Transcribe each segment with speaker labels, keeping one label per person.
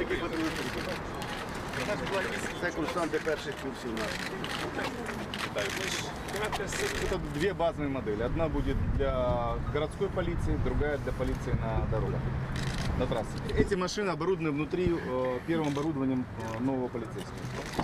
Speaker 1: Це курсанти перших курсів наших. Это две базовые модели. Одна будет для городской полиции, другая для полиции на дорогах, на трассе. Эти машины оборудованы внутри первым оборудованием нового полицейского.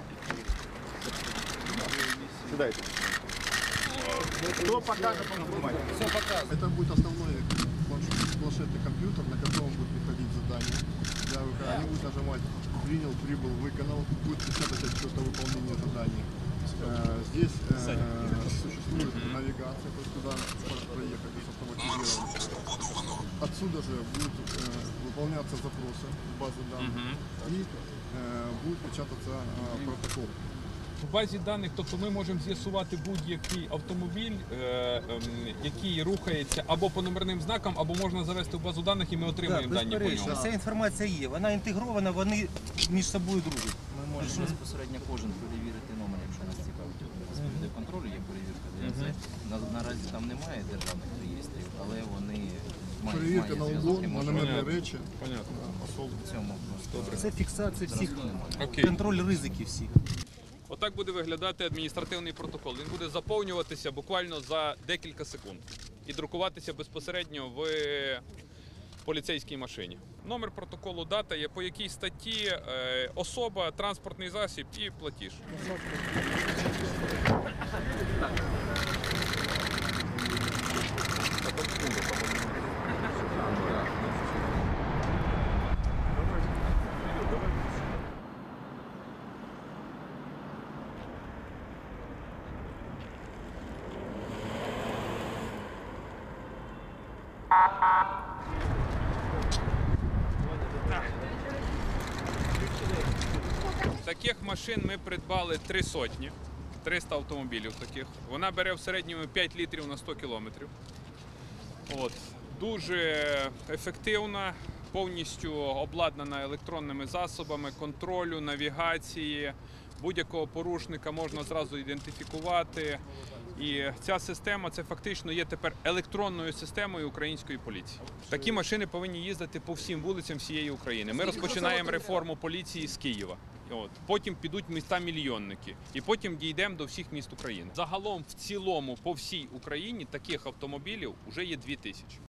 Speaker 1: Сюда. Кто покажет по нажимать?
Speaker 2: Все показывает. Это будет основной планшетный компьютер, на котором будет приходить задание. Они будут нажимать «Принял», «Прибыл», «Выполнил», будет печатать отчет о выполнении задания. Здесь существует навигация, то есть куда проехать, есть автоматизировано. Отсюда же будут выполняться запросы в базу данных и будет печататься протокол.
Speaker 3: В базі даних, тобто ми можемо з'ясувати будь-який автомобіль, який рухається або по номерним знакам, або можна завести в базу даних і ми отримаємо дані по ньому.
Speaker 4: Вся інформація є, вона інтегрована, вони між собою дружать.
Speaker 5: Ми можемо безпосередньо кожен перевірити номер, якщо нас цікавить. У нас буде контролю, є перевірка ДМЗ. Наразі там немає державних реєстрів, але вони мають
Speaker 2: Перевірка на угон, на номерні речі.
Speaker 3: Понятно.
Speaker 5: В цьому просто
Speaker 4: Це фіксація всіх,
Speaker 3: Окей.
Speaker 4: контроль ризиків всіх.
Speaker 3: Отак буде виглядати адміністративний протокол. Він буде заповнюватися буквально за декілька секунд і друкуватися безпосередньо в поліцейській машині. Номер протоколу, дата є, по якій статті, особа, транспортний засіб і платіж. Таких машин ми придбали 300, 300 автомобілів таких. Вона бере в середньому 5 літрів на 100 кілометрів. Дуже ефективна, повністю обладнана електронними засобами контролю, навігації. Будь-якого порушника можна зразу ідентифікувати. І ця система, це фактично є тепер електронною системою української поліції. Такі машини повинні їздити по всім вулицям всієї України. Ми розпочинаємо реформу поліції з Києва. Потім підуть міста-мільйонники. І потім дійдемо до всіх міст України. Загалом, в цілому, по всій Україні таких автомобілів вже є 2000.